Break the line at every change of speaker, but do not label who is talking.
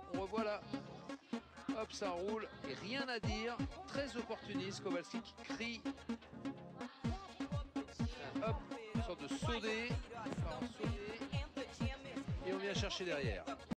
on revoit là. Hop, ça roule. Et rien à dire. Très opportuniste. Kowalski qui crie. Hop, une sorte de saudé. Et on vient chercher derrière.